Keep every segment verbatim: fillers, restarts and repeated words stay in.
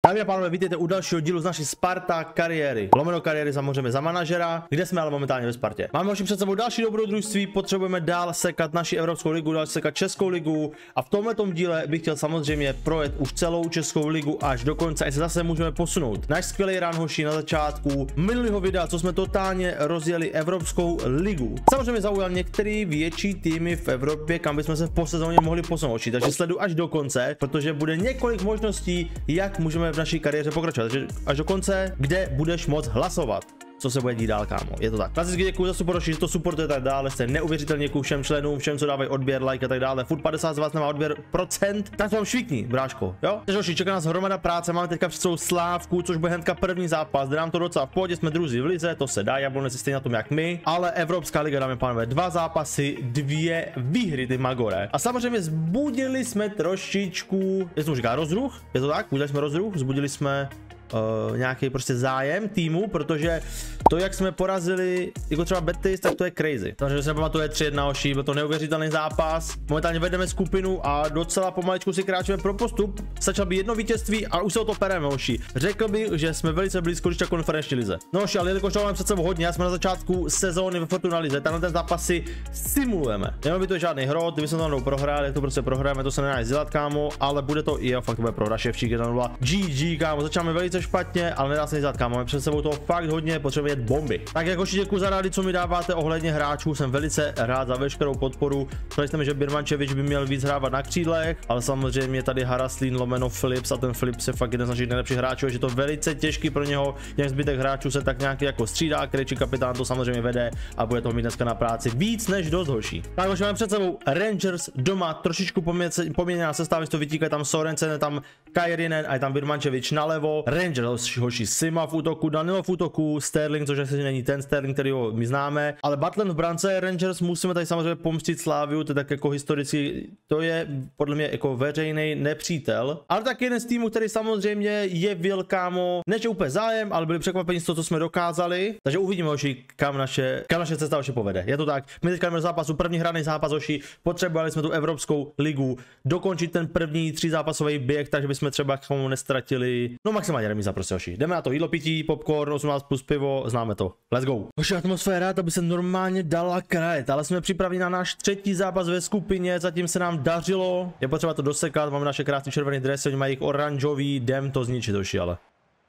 Dámy a pánové, vítejte u dalšího dílu z naší Sparta kariéry. Lomeno kariéry samozřejmě za manažera, kde jsme ale momentálně ve Spartě. Máme už před sebou další dobrodružství, potřebujeme dál sekat naši Evropskou ligu, dál sekat Českou ligu a v tomhletom díle bych chtěl samozřejmě projet už celou Českou ligu až do konce, a se zase můžeme posunout. Náš skvělý run, hoši, na začátku minulého videa, co jsme totálně rozjeli Evropskou ligu. Samozřejmě zaujal některé větší týmy v Evropě, kam bychom se v posezóně mohli posunout, hoši, takže sleduj až do konce, protože bude několik možností, jak můžeme v naší kariéře pokračovat, takže až do konce, kde budeš moct hlasovat, co se bude dít dál, kámo. Je to tak. Klasicky děkuji za support, že to supportuje tak dále, jste neuvěřitelně, děkuji všem členům, všem, co dávají odběr, like a tak dále. Furt padesát z vás nemá odběr procent, tak vám švítní, bráško, jo? Takže hoši, čeká nás hromada práce, máme teďka před sebou Slávku, což bude hnedka první zápas, jde nám to docela v pohodě, jsme druzí v lize, to se dá, Jablonec je stejně na tom jak my, ale Evropská liga, dámy a pánové, dva zápasy, dvě výhry, ty magore. A samozřejmě zbudili jsme trošičku, jak se mu říká, rozruch, je to tak? Zbudili jsme rozruch, zbudili jsme Uh, nějaký prostě zájem týmu, protože to, jak jsme porazili jako třeba Betis, tak to je crazy. Takže se pamatuje tři jedna, oší, byl to neuvěřitelný zápas. Momentálně vedeme skupinu a docela pomaličku si kráčíme pro postup. Stačilo by jedno vítězství a už se o to pereme, oší. Řekl bych, že jsme velice blízko ještě konferenční lize. No oší, ale jelikož to máme před sebou hodně, já jsme na začátku sezóny ve Fortuna lize, tam ten zápas si simulujeme. Neměl by to žádný hrot, kdyby jsme tam prohráli, jak to prostě prohráme, to se nedá dělat, kámo, ale bude to i jo, fakt to bude prohra, ševčík jedna nula. G G, kámo, začínáme velice špatně, ale nedá se nic dělat, kámo. Máme před sebou toho fakt hodně, potřebuje bomby. Tak jako děkuji za rádi, co mi dáváte ohledně hráčů, jsem velice rád za veškerou podporu. Ptali jste mi, že Birmančevič by měl víc hrávat na křídlech, ale samozřejmě tady Haraslín lomeno Flips a ten Flips je fakt jeden z našich nejlepších hráčů, že to velice těžký pro něho, jak zbytek hráčů se tak nějaký jako střídá, Krejčí kapitán to samozřejmě vede a bude to mít dneska na práci víc než dost, hoší. Tak už máme před sebou Rangers doma, trošičku poměněná sestava, to vytíká tam Sorensen, tam Kairinen a je tam Birmančevič nalevo. Rangers, hoši, Sima v útoku, Danilo v útoku, Sterling, což asi není ten Sterling, který ho my známe, ale Butland v brance. Rangers musíme tady samozřejmě pomstit Sláviu, to je tak jako historicky, to je podle mě jako veřejný nepřítel, ale tak jeden z týmů, který samozřejmě je vil, kámo, než je úplně zájem, ale byli překvapení z toho, co jsme dokázali, takže uvidíme, hoši, kam naše, kam naše cesta hoši povede. Je to tak, my teďka jdeme do zápasu, první hraný zápas, hoši, potřebovali jsme tu Evropskou ligu, dokončit ten první třízápasový běh, takže bychom třeba k tomu nestratili, no maximálně remíza prostě, hoši. Jdeme na to, jídlo, pití, popcorn, osmnáct plus pivo, známe to. Let's go. Hoši, atmosféra, to by se normálně dala krajet, ale jsme připraveni na náš třetí zápas ve skupině, zatím se nám dařilo, je potřeba to dosekat, máme naše krásné červené dresy, oni mají jich oranžový, jdem to zničit, hoši, ale.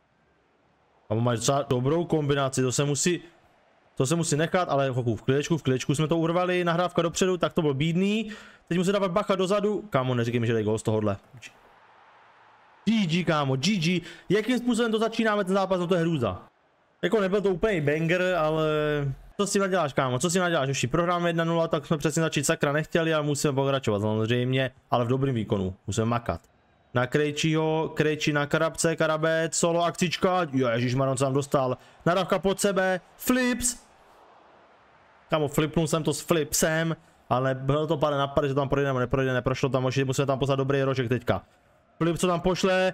A mají docela dobrou kombinaci, to se musí, to se musí nechat, ale hochu, v klidečku, v klidečku jsme to urvali, nahrávka dopředu, tak to byl bídný, teď musí dávat bacha dozadu, kámo, neříkej mi, že dej gol z tohohle. G G, kámo, G G, jakým způsobem to začínáme ten zápas, no to je hrůza. Jako nebyl to úplně banger, ale co si naděláš, kámo, co si naděláš, už prohráme jedna nula, tak jsme přesně začít, sakra nechtěli, ale musíme pokračovat samozřejmě, ale v dobrým výkonu, musíme makat. Na Krejčího, Krejčí na Karabce, Karabec, solo akcička, ježišmarja, on se tam dostal, naravka pod sebe, Flips. Kámo, flipnul jsem to s Flipsem, ale bylo to pár napad, že tam projde nebo neprojde, neprošlo tam, možná musíme tam poslat dobrý rožek teďka. Flip, co tam pošle.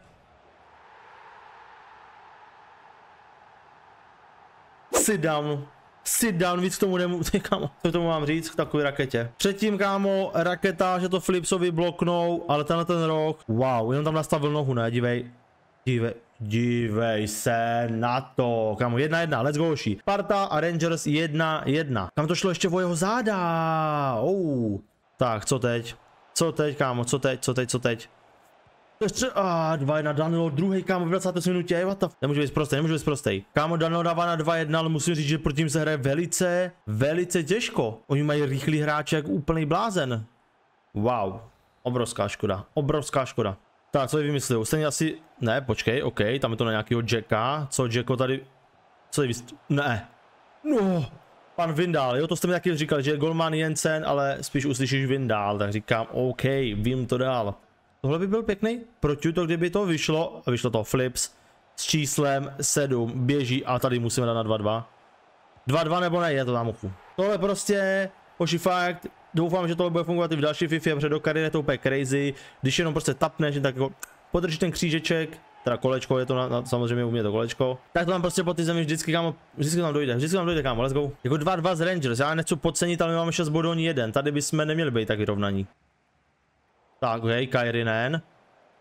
Sit down. Sit down, víc k tomu nemůžu, kámo, co k tomu mám říct k takové raketě. Předtím, kámo, raketa, že to Flipsovi bloknou, ale tenhle ten roh, wow, jenom tam nastavil nohu, ne, dívej. Dívej, dívej se na to, kámo, jedna jedna, let's go, hoši. Sparta a Rangers jedna jedna. Kam to šlo ještě o jeho záda, oh. Tak, co teď? Co teď, kámo, co teď, co teď, co teď? Ještě, ah, dva jedna, Danilo, druhý, kámo, v dvacáté minutě, what the f... Nemůže být prostej, nemůže být prostej. Kámo, Danilo dává na dva jedna, ale musím říct, že proti ním se hraje velice, velice těžko. Oni mají rychlý hráče jak úplný blázen. Wow, obrovská škoda, obrovská škoda. Tak, co je vymyslel? Stejně asi, ne, počkej, ok, tam je to na nějakýho Jacka, co Jacko tady, co je vymyslel? Ne, no, pan Vindal, jo, to jste mi taky říkali, že je golman Jensen, ale spíš uslyšíš Vindal, tak říkám, ok, vím to dál. Tohle by byl pěkný protiútok, kdyby to vyšlo, a vyšlo to Flips s číslem sedm, běží a tady musíme dát na dva dva. dva dva nebo ne, je to tam uchu. Tohle prostě, hoši, fakt, doufám, že tohle bude fungovat i v další FIFA, protože do kariéry je to úplně crazy, když jenom prostě tapneš, tak jako podržíš ten křížeček, teda kolečko, je to na, na, samozřejmě u mě to kolečko, tak to tam prostě po ty zemi vždycky, kámo, vždycky tam dojde, vždycky tam dojde, kámo, let's go. Jako dva dva z Rangers, já nechci podcenit, ale my máme šest bodů, oni jeden, tady bychom neměli být tak vyrovnaní. Tak, ok, Kairinen.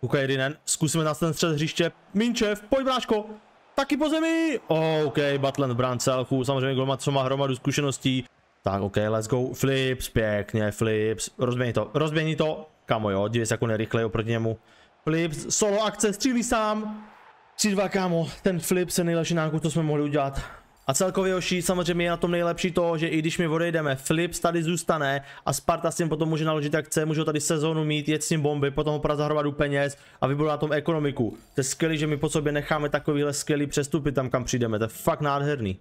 Kukairinen, zkusíme na ten střed hřiště. Minčev, pojď bráško. Taky po zemi. Oh, OK, Butland v bránce Elchu, samozřejmě golman, co má hromadu zkušeností. Tak, OK, let's go. Flips, pěkně, Flips. Rozběhni to, rozběhni to. Kamo jo, dívej se, jak on je rychlej oproti němu. Flips, solo akce, střílí sám. tři dva, kámo, ten Flips je nejlepší nákup, co jsme mohli udělat. A celkově Joši, samozřejmě je na tom nejlepší to, že i když my odejdeme, Flips tady zůstane a Sparta s tím potom může naložit jak chce, může tady sezónu mít, jet s tím bomby, potom ho podat za hromadu peněz a vybudovat na tom ekonomiku. To je skvělý, že my po sobě necháme takovýhle skvělý přestupy tam, kam přijdeme, to je fakt nádherný.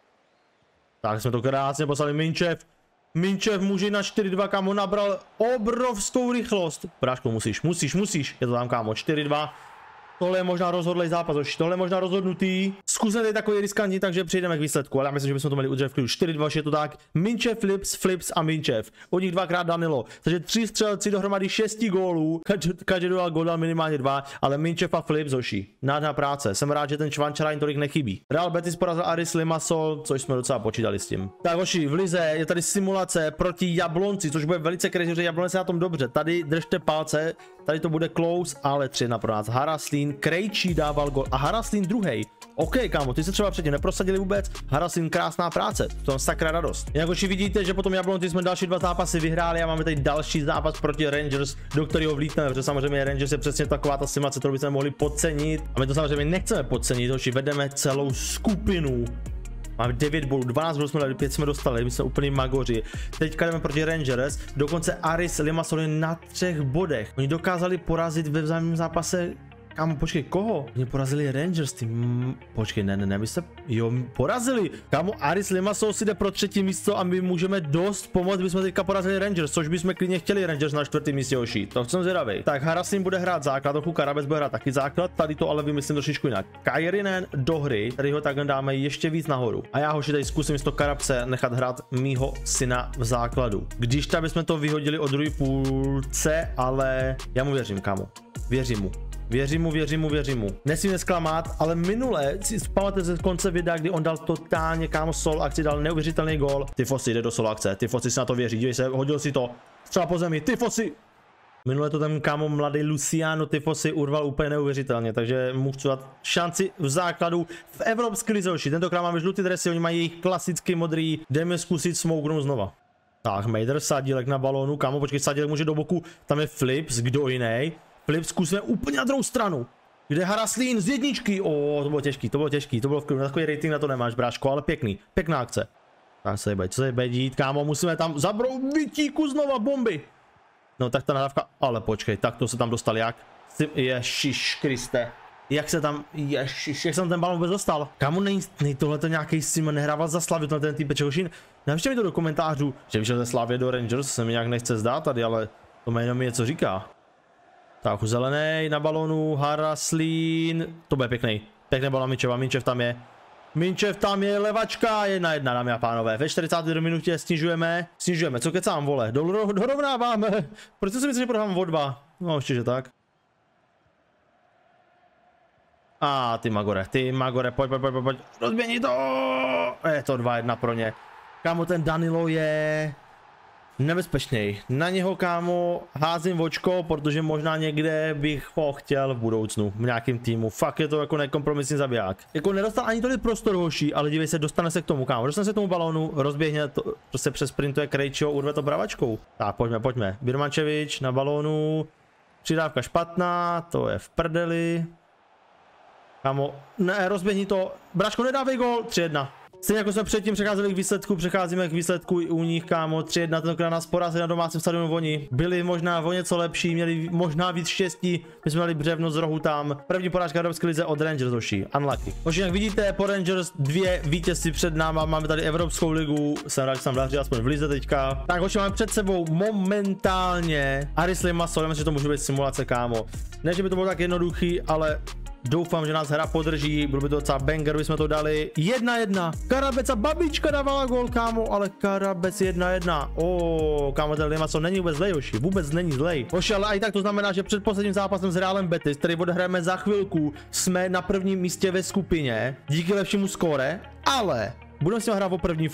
Tak jsme to krásně poslali. Minčev. Minčev může na čtyři dva, kámo, nabral obrovskou rychlost. Bráško, musíš, musíš, musíš. Je to tam, kámo, čtyři dva. Tohle je možná rozhodlej zápas, už tohle je možná rozhodnutý. Zkusme tady takový riskantní, takže přejdeme k výsledku, ale já myslím, že bychom to měli udržet v klidu. čtyři dva, je to tak. Minčev, Flips, Flips a Minčev. Od nich dvakrát Danilo. Takže tři střelci dohromady šesti gólů. Každý dal gól dal minimálně dva, ale Minčev a Flips, Zoši. Nádherná práce. Jsem rád, že ten Čvančara tolik nechybí. Real Betis porazil Aris Limassol, což jsme docela počítali s tím. Tak hoši, v lize je tady simulace proti Jablonci, což bude velice crazy, že Jablonec je na tom dobře. Tady držte palce, tady to bude close, ale tři jedna pro nás. Haraslín, Krejčí dával gol a Haraslín druhý. OK, kámo, ty se třeba předtím neprosadili vůbec. Haraslín, krásná práce, to je sakra radost. Jak už vidíte, že potom Jablonci jsme další dva zápasy vyhráli a máme tady další zápas proti Rangers, do kterého vlítneme, protože samozřejmě Rangers je přesně taková ta simulace, kterou bychom mohli podcenit. A my to samozřejmě nechceme podcenit, hoši, vedeme celou skupinu. Máme devět bolů, dvanáct bolů jsme dali, pět jsme dostali, my jsme úplně magoři. Teďka jdeme proti Rangers, dokonce Aris Limassol je na třech bodech. Oni dokázali porazit ve vzájemném zápase. Kámo, počkej, koho? Oni porazili Rangers, ty m... Počkej, ne, ne, ne, my se... Jo, porazili. Kámo, Aris Limassol si jde pro třetí místo a my můžeme dost pomoct, bychom teďka porazili Rangers, což bychom klidně chtěli Rangers na čtvrtém místě, hoši. To jsem zvědavý. Tak Haraslín bude hrát základ, trochu Karabec bude hrát taky základ, tady to ale vymyslím trošičku jinak. Kairinen do hry, tady ho tak dáme ještě víc nahoru. A já, hoši, tady zkusím z toho Karabce nechat hrát mýho syna v základu. Když tam bychom to vyhodili od druhé půlce, ale já mu věřím, kámo. Věřím mu. Věřím mu, věřím mu, věřím mu. Nesmím nesklamat, ale minule si pamatujete z konce videa, kdy on dal totálně, kámo, solo akci, dal neuvěřitelný gól. Tyfosy jde do solo akce, Tyfosy si na to věří, dívej se, hodil si to, třeba po zemi, Tyfosy. Minule to ten, kámo, mladý Luciano Tyfosy urval úplně neuvěřitelně, takže mu chci dát šanci v základu v evropské lize. Tentokrát máme žlutý dresy, oni mají jejich klasický modrý, jdeme zkusit smougnout znova. Tak, Mejder, Sadílek na balónu, kámo, počkej, Sadílek může do boku, tam je Flips, kdo jiný. Flips zkusíme úplně na druhou stranu, kde Haraslín z jedničky. O, to bylo těžký, to bylo těžký, to bylo v klidu, takový rating na to nemáš, bráško, ale pěkný, pěkná akce. Tak se jebe, co se jebe dít, kámo, musíme tam zabrout vytíku znova, bomby. No tak ta nadávka, ale počkej, tak to se tam dostal jak? Ježiš Kriste, jak se tam, ježiš, jak jsem ten balon vůbec dostal? Kámo, nej, nej tohle to nějaký sim nehrával za Slavy, to ten týpeček, hoši, napište mi to do komentářů, že vyšel ze Slavy do Rangers, se mi nějak nechce zdát tady, ale to jméno mi něco říká. Tak, zelený na balonu, Haraslín, to bude pěkný, pěkný balon Minčeva, Minčev tam je, Minčev tam je, levačka, jedna jedna, dámy a pánové, ve čtyřicáté druhé minutě snižujeme, snižujeme, co kecám, vole, Dol, dorovnáváme, proč si myslím, že prohrám o dva, no ještě, že tak. A ah, ty Magore, ty Magore, pojď, pojď, pojď, pojď, rozběhni to, je to dva jedna pro ně, kámo, ten Danilo je... nebezpečný. Na něho, kámo, házím očko, protože možná někde bych ho chtěl v budoucnu, v nějakém týmu. Fakt je to jako nekompromisní zabiják. Jako nedostal ani tolik prostor, hoší, ale dívej se, dostane se k tomu, kámo. Dostane se k tomu balónu, rozběhne to, prostě přes sprintuje Krejčího, urve to bravačkou. Tak, pojďme, pojďme. Birmančevič na balónu. Přidávka špatná, to je v prdeli. Kámo, ne, rozběhni to. Braško, nedávej gol, tři jedna. Stejně jako jsme předtím přecházeli k výsledku, přecházíme k výsledku i u nich, kámo, tři jedna, tentokrát nás porazili na domácím stadionu oni. Byli možná o něco lepší, měli možná víc štěstí, my jsme měli břevno z rohu tam. První porážka Evropské lize od Rangers, hoši, unlucky. Hoši, jak vidíte, po Rangers dvě vítězství před náma, máme tady Evropskou ligu, jsem rád, že jsem daří aspoň v lize teďka. Tak hoši, máme před sebou momentálně Aris Limassol, myslím, že to může být simulace, kámo. Ne, že by to bylo tak jednoduchý, ale... doufám, že nás hra podrží, byl by to docela banger, bychom to dali. jedna jedna. Karabec a babička dávala gol, kámo, ale Karabec jedna jedna. O, kámo, ten Limassol není vůbec zlej, hoši, vůbec není zlej. Hoši, ale i tak to znamená, že před posledním zápasem s Realem Betis, který odehráme za chvilku, jsme na prvním místě ve skupině, díky lepšímu skóre, ale budeme si hrát o první flag.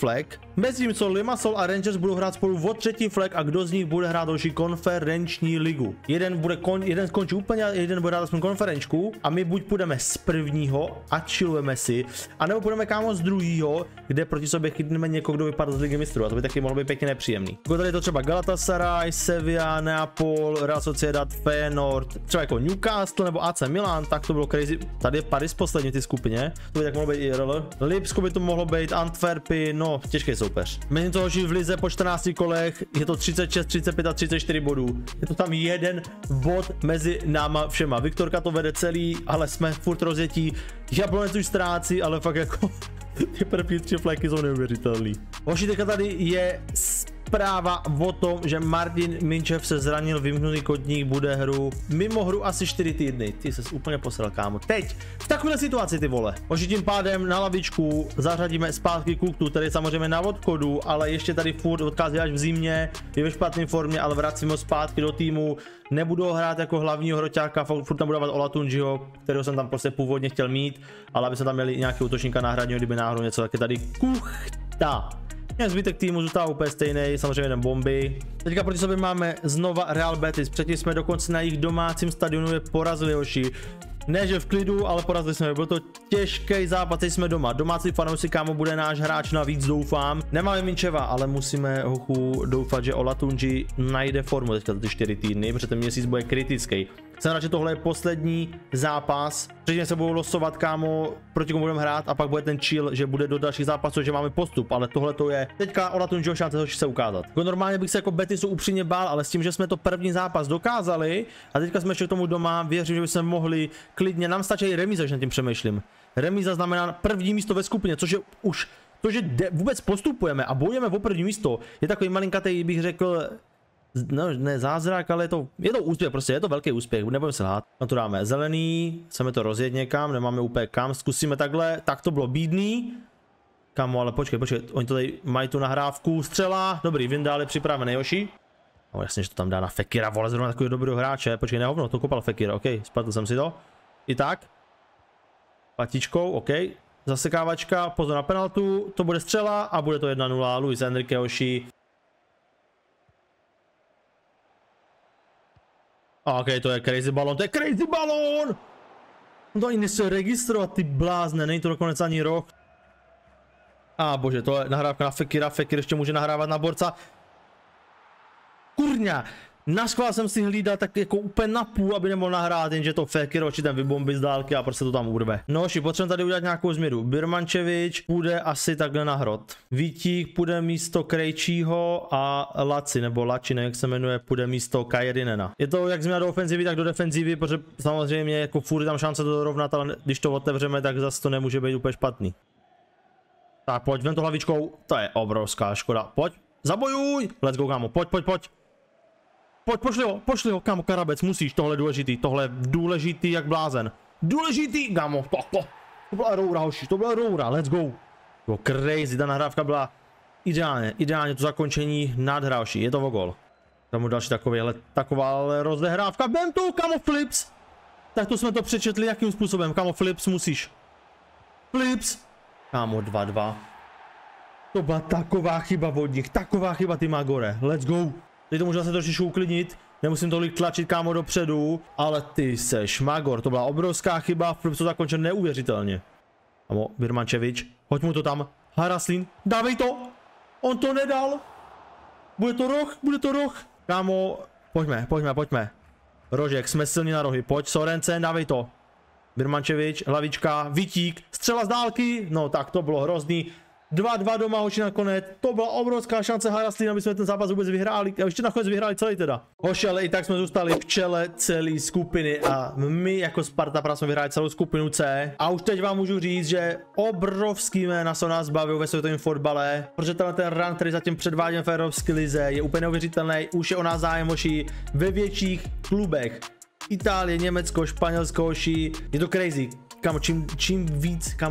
Mezi co Limassol a Rangers budou hrát spolu o třetí flag a kdo z nich bude hrát další konferenční ligu. Jeden bude kon, jeden skončí úplně, jeden bude hrát aspoň konferenčku a my buď půjdeme z prvního a chillujeme si, anebo půjdeme kámo z druhého, kde proti sobě chytneme někoho, kdo vypadl z ligy mistrů a to by taky mohlo být pěkně nepříjemný. Jako tady je to třeba Galatasaray, Sevilla, Neapol, Real Sociedad, Feyenoord, třeba jako Newcastle nebo A C Milan, tak to bylo crazy. Tady je Paris poslední ty skupině, to by tak mohlo být I R L. Lipsko by to mohlo být, Antwerpy, no těžký soupeř. Mezi toho v lize po čtrnácti kolech je to třicet šest, třicet pět a třicet čtyři bodů. Je to tam jeden bod mezi náma všema. Viktorka to vede celý, ale jsme furt rozjetí. Jablonec už ztrácí, ale fakt jako ty první tři fleky jsou neuvěřitelný. Hoši, teďka tady je zpráva o tom, že Martin Minčev se zranil, vymknutý kotník, bude hru mimo hru asi čtyři týdny. Ty ses úplně posral, kámo. Teď, v takové situaci, ty vole. Hoši, tím pádem na lavičku zařadíme zpátky Kuktu, který samozřejmě na odchodu, ale ještě tady furt odchází až v zimě, je ve špatné formě, ale vracíme ho zpátky do týmu. Nebudu ho hrát jako hlavního hroťáka, furt tam budu dávat Olatunjiho, kterého jsem tam prostě původně chtěl mít, ale aby se tam měli nějaký útočníka náhradního, kdyby náhodou něco, tak je tady Kuchta. Zbytek týmu zůstává úplně stejný, samozřejmě jeden bomby. Teďka proti sobě máme znova Real Betis, předtím jsme dokonce na jejich domácím stadionu je porazili, hoši. Ne, že v klidu, ale porazili jsme, byl to těžký zápas, teď jsme doma. Domácí fanoušci, kámo, bude náš hráč navíc, doufám. Nemáme Minčeva, ale musíme hochu doufat, že Olatunji najde formu teďka za ty čtyři týdny, protože ten měsíc bude kritický. Jsem rád, že tohle je poslední zápas. Předtím se budou losovat, kámo, proti komu budeme hrát a pak bude ten chill, že bude do dalších zápasů, že máme postup, ale tohle to je teďka Olatunjiho šance se ukázat. Jako normálně bych se jako Betisu upřímně bál, ale s tím, že jsme to první zápas dokázali a teďka jsme ještě k tomu doma, věřím, že bychom mohli klidně, nám stačí i remíza, že nad tím přemýšlím. Remíza znamená první místo ve skupině, což je už to, že vůbec postupujeme a bojujeme o první místo, je takový malinkatej, bych řekl, no, ne zázrak, ale je to, je to úspěch, prostě je to velký úspěch, nebudeme se lhát. No tu dáme zelený, chceme to rozjet někam, nemáme úplně kam, zkusíme takhle, tak to bylo bídný. Kamo, ale počkej, počkej, oni to tady mají tu nahrávku, střela, dobrý, Vindál je připravený, Joši. No jasně, že to tam dá na Fekira, vole, zrovna takového dobrého hráče, počkej, nehovno, to kopal Fekira, ok, spletl jsem si to. I tak. Patičkou, ok, zasekávačka, pozor na penaltu, to bude střela a bude to jedna nula, Luis Enrique, Joši. Ok, to je crazy balon, to je crazy balon! No to ani nechce registrovat, ty blázne, není to dokonec ani rok. A ah, bože, to je nahrávka na Fekira, Fekir ještě může nahrávat na borca. Kurňa, naschvál jsem si hlídal tak jako úplně na půl, aby nemohl nahrát, jenže to Fekir oči ten vybombí z dálky a prostě to tam urve. No ši, potřebujeme tady udělat nějakou změnu. Birmančevič půjde asi takhle na hrot. Vítík půjde místo Krejčího a Laci, nebo Lači, nevím jak se jmenuje, půjde místo Kajedinena. Je to jak změna do ofenzivy, tak do defenzivy, protože samozřejmě jako furt tam šance to dorovnat, ale když to otevřeme, tak zase to nemůže být úplně špatný. Tak pojď, vem to hlavičkou, to je obrovská škoda. Pojď, zabojuj, let's go kámo, pojď, pojď, pojď. Pojď, pošli ho, pošli ho, kámo, Karabec, musíš, tohle je důležitý, tohle je důležitý jak blázen. Důležitý, kámo, to, to, to byla roura, hoši, to byla roura, let's go. To crazy, ta nahrávka byla ideálně, ideálně to zakončení nádhera, hoši, je to o gol. Tam další takový, ale taková ale rozehrávka, bem tu, kámo, flips. Tak to jsme to přečetli, jakým způsobem, kámo, flips musíš. Flips. Kámo, dva dva. To byla taková chyba vodník, taková chyba ty Magore, let's go. Teď to můžu zase trošičku uklidnit, nemusím tolik tlačit kámo dopředu, ale ty seš Magor, to byla obrovská chyba, Flips to zakončil neuvěřitelně. Kámo, Birmančevič, hoď mu to tam, Haraslín, dávej to, on to nedal, bude to roh, bude to roh. Kámo, pojďme, pojďme, pojďme. Rožek, jsme silní na rohy, pojď Sorensen, dávej to. Birmančevič, hlavička, Vítík, střela z dálky, no tak to bylo hrozný. dva dva doma, hoši nakonec, to byla obrovská šance Haraslína, aby jsme ten zápas vůbec vyhráli, a ještě nakonec vyhráli celý teda. Hoši, ale i tak jsme zůstali v čele celé skupiny a my jako Sparta Praha jsme vyhráli celou skupinu C. A už teď vám můžu říct, že obrovský jména se nás baví ve světovém fotbale, protože tenhle ten run, který zatím předvádím v Evropské lize, je úplně neuvěřitelný, už je o nás zájem, hoši, ve větších klubech. Itálie, Německo, Španělsko, hoši, je to crazy. Kamo, čím, čím víc, kamo,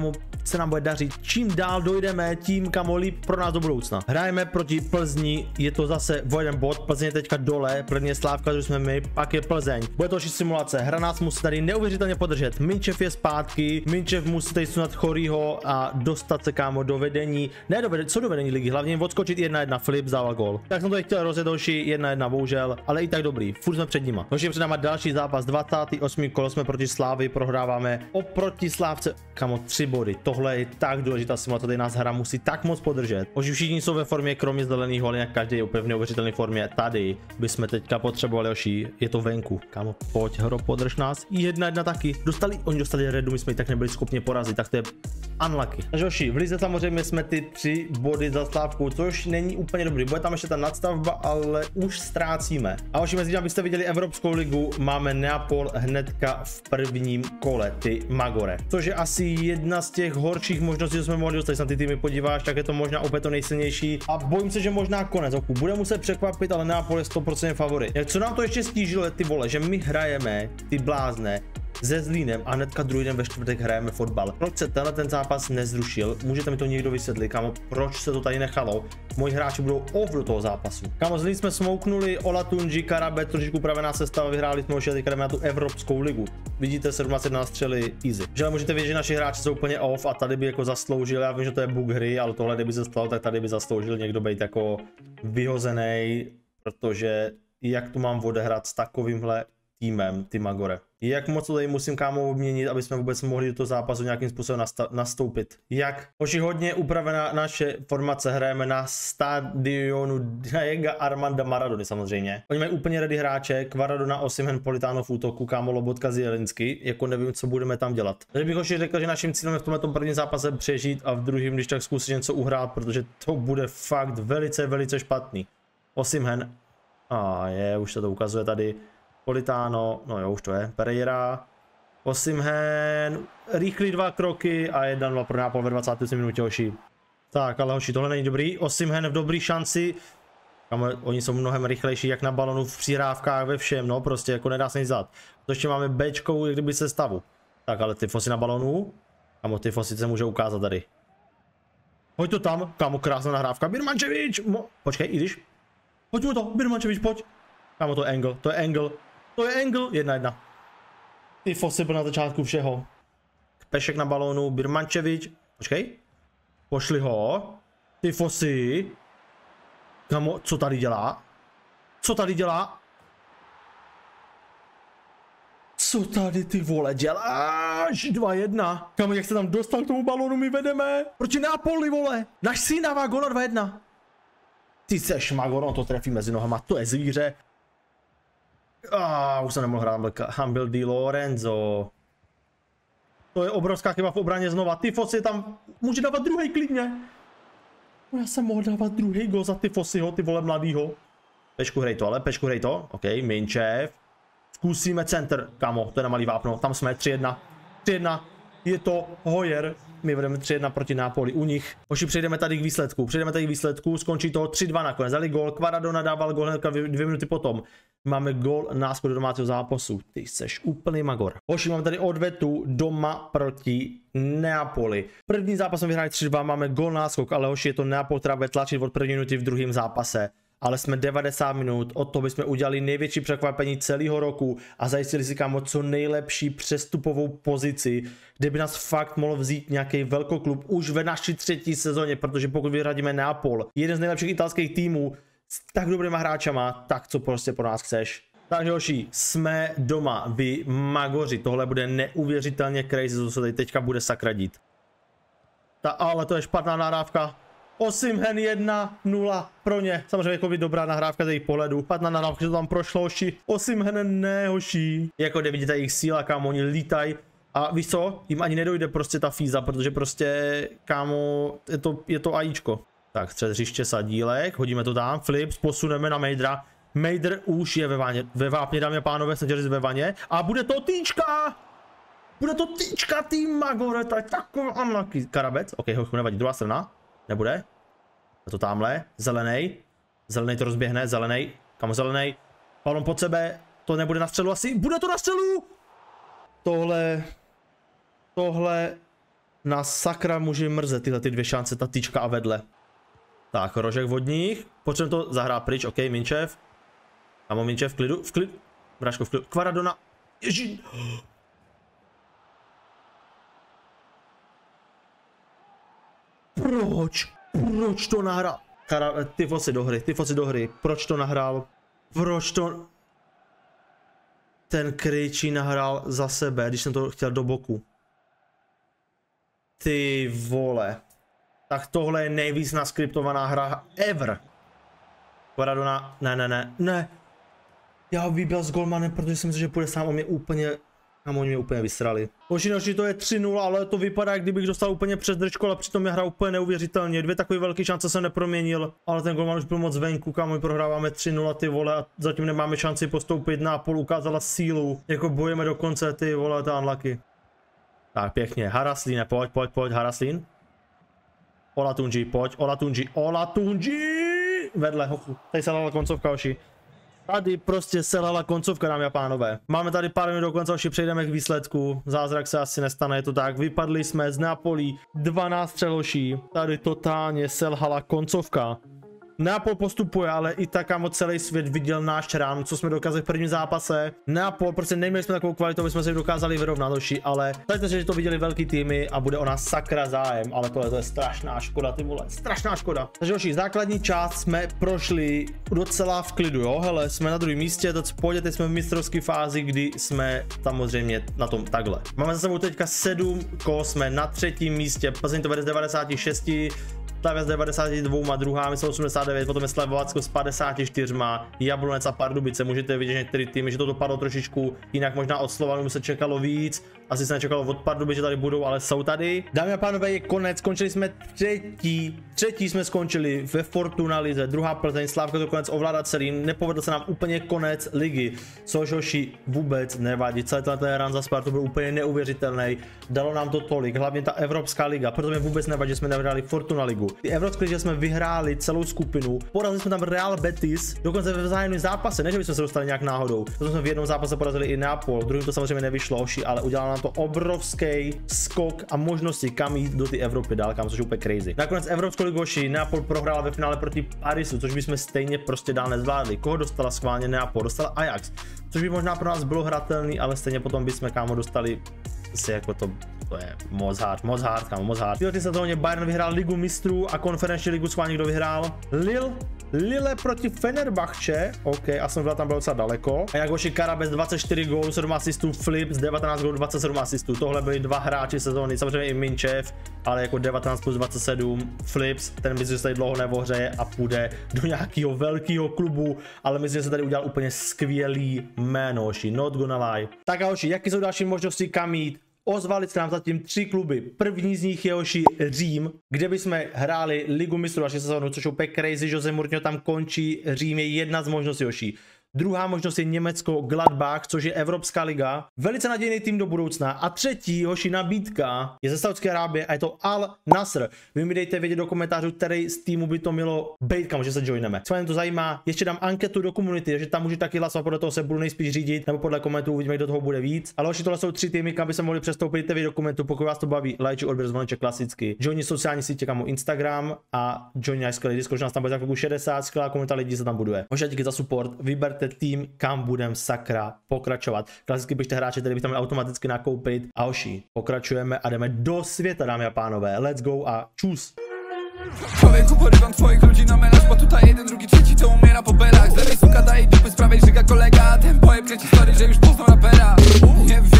se nám bude dařit. Čím dál dojdeme, tím kamo líp pro nás do budoucna. Hrajeme proti Plzni, je to zase o jeden bod, Plzeň je teďka dole, první je Slávka, že jsme my, pak je Plzeň. Bude to simulace, hra nás musí tady neuvěřitelně podržet. Minčev je zpátky, Minčev musí tady sunat Chorýho a dostat se kámo do vedení. Ne do vedení, co do vedení ligy, hlavně odskočit jedna jedna, Filip dával gól. Tak jsem to chtěl rozjet další jedna jedna, bohužel, ale i tak dobrý, furt jsme před nima. Hoši před náma další zápas, dvacátý osmý kolo jsme proti Slávy, prohráváme oproti Slávce, kamo tři body. Tohle je tak důležitá simulace, tady nás hra musí tak moc podržet. Hoši všichni jsou ve formě, kromě zelených holí, jak každý je úplně v neuvěřitelné formě. Tady bychom teďka potřebovali, hoši, je to venku. Kamo, pojď, hro, podrž nás. Jedna jedna taky. Dostali, oni dostali redu, my jsme ji tak nebyli schopni porazit, tak to je unlucky. Takže hoši, v lize samozřejmě jsme ty tři body za Slávkou, což není úplně dobrý. Bude tam ještě ta nadstavba, ale už ztrácíme. A hoši, mezi tím, abyste viděli Evropskou ligu, máme Neapol hnedka v prvním kole, ty Magore. Což je asi jedna z těch horších možností, co jsme mohli dostat. Když se na ty týmy podíváš, tak je to možná opět to nejsilnější. A bojím se, že možná konec. Oku. Bude muset překvapit, ale Neapol je sto procent favorit. Jak co nám to ještě stížilo, ty vole, že my hrajeme ty blázne se Zlínem a hnedka druhý den ve čtvrtek hrajeme fotbal. Proč se tenhle ten zápas nezrušil? Můžete mi to někdo vysvětlit, kámo, proč se to tady nechalo? Moji hráči budou off do toho zápasu. Kámo, Zlín jsme smouknuli, Olatunji, Karabet, trošičku upravená sestava, vyhráli jsme už, teďka jdeme na tu Evropskou ligu. Vidíte, sedmnáct na střely easy. Že můžete vědět, že naši hráči jsou úplně off a tady by jako zasloužil, já vím, že to je bug hry, ale tohle kdyby se stalo, tak tady by zasloužil někdo být jako vyhozený, protože jak tu mám odehrát s takovýmhle týmem, ty Magore. Jak moc to tady musím kámo obměnit, aby jsme vůbec mohli do toho zápasu nějakým způsobem nastoupit. Jak? Oši hodně upravená naše formace, hrajeme na stadionu Diego Armanda Maradony samozřejmě. Oni mají úplně ready hráče, Kvaradona, Osimhen, Politano v útoku, kámo Lobotka, Zielinský, jako nevím, co budeme tam dělat. Takže bych hoši řekl, že naším cílem je v tomto prvním zápase přežít a v druhém, když tak zkusit něco uhrát, protože to bude fakt velice, velice špatný. Osimhen, a je, už se to ukazuje tady. Politano, no jo, už to je, Pereira, Osimhen, rychlý dva kroky a jedna nula pro Neapol ve dvacáté osmé minutě, hoši. Tak, ale hoši, tohle není dobrý, Osimhen v dobrý šanci, kam oni jsou mnohem rychlejší, jak na balonu, v přihrávkách, ve všem, no prostě, jako nedá se nic dát. To ještě máme Bčkou, jak kdyby se stavu. Tak, ale Tyfosy na balonu, kamo, Tyfosy se může ukázat tady. Hoď to tam, kamo, krásná nahrávka, Birmančevič, Mo počkej, i když, hoď mu to, Birmančevič, pojď. Kamo, to je angle, to je angle. To je angle, jedna jedna. Ty Fosy byl na začátku všeho. Pešek na balónu, Birmančevič. Počkej. Pošli ho. Ty Fosy. Kamo, co tady dělá? Co tady dělá? Co tady ty vole děláš? dva jedna. Kamo, jak se tam dostal k tomu balónu, my vedeme. Proti Neapoli, vole. Náš syn dává gól na dva jedna. Ty seš magor, on to trefí mezi nohama, to je zvíře. Ah, už jsem nemohl hrát, tam byl Di Lorenzo. To je obrovská chyba v obraně znova. Tyfosy tam může dávat druhý klidně. No, já jsem mohl dávat druhý gol za Tyfosyho, ty vole mladýho. Pečku hrej to, ale pečku hrej to. OK, Minčev. Zkusíme center, kamo, to je na malý vápno. Tam jsme tři jedna. tři jedna. Je to Hoyer. My vedeme tři jedna proti Nápoli u nich. Hoši, přejdeme tady k výsledku. Přejdeme tady k výsledku. Skončí to tři dva nakonec. Dali gól. Kvaradona dával gól hnedka dvě minuty potom. Máme gól náskok do domácího zápasu. Ty seš úplný magor. Hoši, máme tady odvetu doma proti Neapoli. První zápas jsme vyhráli tři dva, máme gól náskok, ale hoši, je to Neapol, která bude tlačit od první minuty v druhém zápase. Ale jsme devadesát minut, od toho bychom udělali největší překvapení celého roku a zajistili si kámo co nejlepší přestupovou pozici, kde by nás fakt mohl vzít nějaký velkoklub už ve naší třetí sezóně, protože pokud vyhradíme Neapol, jeden z nejlepších italských týmů s tak dobrýma hráčama, tak co prostě po nás chceš. Takže hoši, jsme doma, vy magoři, tohle bude neuvěřitelně crazy, co se tady teďka bude sakra dít. Ta, ale to je špatná nahrávka. Osimhen jedna nula pro ně. Samozřejmě jako by dobrá nahrávka z jejich pohledu. Špatná nahrávka, že to tam prošlo, hoši. Osimhen ne, hoši. Jako jde vidíte jejich síla, kámo, oni lítají. A víš co? Jim ani nedojde prostě ta fíza, protože prostě, kámo, je to, je to ajíčko. Tak, střed hřiště Sadílek, hodíme to tam, Flips, posuneme na Mejdra. Mejdr už je ve vaně, ve vápně, dámy a pánové, jsem chtěl říct ve vaně. A bude to týčka! Bude to týčka, ty magore, to je takový unlucky. Karabec, ok, hochu nevadí, druhá strana. Nebude. Je to tamhle. Zelenej. Zelenej to rozběhne. Zelenej. Kam zelenej? Balon pod sebe. To nebude na střelu asi. Bude to na střelu! Tohle. Tohle. nás sakra může mrzet tyhle ty dvě šance, ta tyčka a vedle. Tak, rožek vodních, potřebujeme to zahrát pryč, ok, Minčev. Kámo, Minčev, v klidu, v klidu, Bráško, v klidu, Kvaradona, ježí. Proč? Proč to nahrál? Kara, ty foci do hry, ty foci do hry, proč to nahrál? Proč to... Ten Krejčí nahrál za sebe, když jsem to chtěl do boku. Ty vole. Tak tohle je nejvíc naskriptovaná hra ever. Kvaradona, ne, ne, ne, ne. Já ho vyběl s golmanem, protože jsem myslel, že půjde sám, on mě úplně... A oni mě úplně vysrali. Ožinoši to je tři nula, ale to vypadá, jak kdybych dostal úplně přes držku, ale přitom je hra úplně neuvěřitelně. Dvě takové velké šance jsem neproměnil, ale ten golman už byl moc venku, kam my prohráváme tři nula, ty vole, a zatím nemáme šanci postoupit. Nápol ukázala sílu, jako bojujeme do konce, ty vole, to unlucky. Tak pěkně, Haraslín, pojď, pojď, pojď, Haraslín. Olatunji, pojď, Olatunji, Olatunji! Vedle, hochu, tady se dala koncovka, oši. Tady prostě selhala koncovka, dámy a pánové. Máme tady pár minut do konce, už přejdeme k výsledku. Zázrak se asi nestane, je to tak. Vypadli jsme z Neapolí, dvanáct střeloší. Tady totálně selhala koncovka. Neapol postupuje, ale i tak moc celý svět viděl náš rán, co jsme dokázali v prvním zápase. Neapol, prostě neměli jsme takovou kvalitu, aby jsme se dokázali vyrovnat, hoši, ale tady že to viděli velký týmy a bude o nás sakra zájem, ale tohle to je strašná škoda, ty vole, strašná škoda. Takže hoši, základní část jsme prošli docela v klidu, jo, hele, jsme na druhém místě, to pojďte, teď jsme v mistrovské fázi, kdy jsme samozřejmě na tom takhle. Máme za sebou teďka sedm kol, jsme na třetím místě, Plzeň to vede z devadesát šest. Slavia s devadesát dva, druhá, my jsme osmdesát devět, potom je Slavovácko s padesát čtyři, Jablonec a Pardubice. Můžete vidět, že některé týmy, že to dopadlo trošičku jinak, možná od Slovanu se čekalo víc, asi se nečekalo od Pardubice, že tady budou, ale jsou tady. Dámy a pánové, je konec, skončili jsme třetí, třetí jsme skončili ve Fortuna lize, druhá Plzeň, Slávka to konec ovládá celý, nepovedl se nám úplně konec ligy, což hoši vůbec nevadí, celý ten run za Spartu byl úplně neuvěřitelný, dalo nám to tolik, hlavně ta Evropská liga, proto mi vůbec nevadí, že jsme nevyhráli Fortuna ligu. Ty Evropské ligy jsme vyhráli celou skupinu, porazili jsme tam Real Betis, dokonce ve vzájemném zápase, ne že bychom se dostali nějak náhodou. To jsme v jednom zápase porazili i Neapol, v druhém to samozřejmě nevyšlo, oši, ale udělalo nám to obrovský skok a možnosti, kam jít do ty Evropy dál, kam, což je úplně crazy. Nakonec Evropskou ligu, oši, Neapol prohrála ve finále proti Parisu, což bychom stejně prostě dál nezvládli. Koho dostala schválně Neapol? Dostala Ajax, což by možná pro nás bylo hratelný, ale stejně potom bychom kámo dostali si jako to, to je moc hard, moc hard, kámo, moc hard. Tyhle sezóně Bayern vyhrál ligu mistrů a konferenční ligu schválně kdo vyhrál? Lille, Lille proti Fenerbahce, ok, a jsem byla tam byl docela daleko. A jak hoši Karabes dvacet čtyři gólů, sedm asistů, Flips devatenáct gólů, dvacet sedm asistů. Tohle byli dva hráči sezóny, samozřejmě i Minčev, ale jako devatenáct plus dvacet sedm, Flips, ten by se tady dlouho nevohřeje a půjde do nějakého velkého klubu, ale myslím, že se tady udělal úplně skvělý jméno, hoši, not gonna lie. Tak a hoši, jaké jsou další možnosti kam jít? Ozvali se nám zatím tři kluby. První z nich je hoši Řím, kde bychom hráli ligu mistrů naší sezónu, což je úplně crazy, Jose Mourinho tam končí, Řím je jedna z možností, hoši. Druhá možnost je Německo Gladbach, což je Evropská liga. Velice nadějný tým do budoucna. A třetí, hoši, nabídka je ze Saudské Arábie a je to Al Nasr. Vy mi dejte vědět do komentářů, který z týmu by to mělo být, kam že se joineme. Co mě to zajímá, ještě dám anketu do komunity, takže tam můžete taky hlasovat, podle toho se budu nejspíš řídit, nebo podle komentů uvidíme, kdo toho bude víc. Ale hoši, tohle jsou tři týmy, kam by se mohli přestoupit, dejte vědět do komentů, pokud vás to baví, like, odběr, zvoneček klasicky. Joini sociální sítě, kamo Instagram a joini náš skvělý Discord, nás tam bude za šedesát, skvělá komunita lidí se tam buduje. Hoši, díky za support, vyberte tým, kam budem sakra pokračovat. Klasicky byste hráče, který bych tam automaticky nakoupit. A hoši, pokračujeme a jdeme do světa, dámy a pánové. Let's go a čus. Člověku porywam twoich ludzi na melanż, bo tutaj jeden, drugi, trzeci co umiera po belach. Z lewej suka daje dupy, z prawej żyga kolega. Ten pojeb kręci story, że już poznał rapera. Nie wiem.